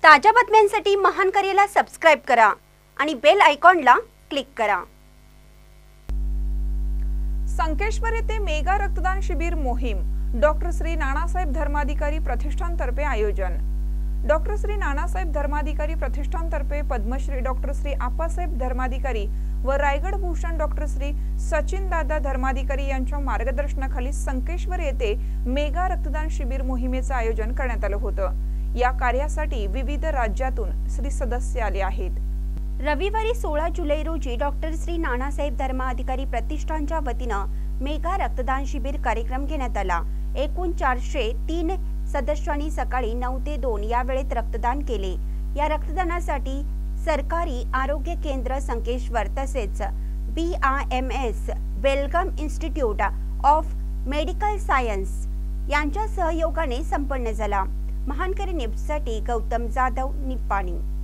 ताज्या बातम्यांसाठी महानकरेला सबस्क्राइब करा आणि बेल आयकॉनला क्लिक करा। संकेश्वर येथे मेगा रक्तदान शिबिर मोहीम डॉक्टर श्री नानासाहेब धर्माधिकारी प्रतिष्ठानतर्फे आयोजन। डॉक्टर श्री नानासाहेब धर्माधिकारी प्रतिष्ठानतर्फे पद्मश्री डॉक्टर श्री आप्पासाहेब धर्माधिकारी व रायगड भूषण डॉक्टर श्री सचिन दादा धर्माधिकारी यांच्या मार्गदर्शनाखाली संकेश्वर येथे मेगा रक्तदान शिबिर मोहिमेचे आयोजन करण्यात आले होतं। या कार्यासाठी विविध राज्यातून श्री सदस्य आले आहेत। रविवारी 16 जुलै रोजी डॉक्टर श्री नानासाहेब धर्माधिकारी प्रतिष्ठानच्या वतीनं मेगा रक्तदान शिबिर कार्यक्रम घेण्यात आला। एकूण 403 सदस्यांनी सकाळी 9 ते 2 या वेळेत रक्तदान केले। या रक्तदानासाठी सरकारी आरोग्य केंद्र संकेश्वर तसेच BIMS Belgaum institute of medical science यांच्या सहयोगाने संपन्न झाला। महानकरी न्यूजसाठी गौतम जाधव, निप्पाणी।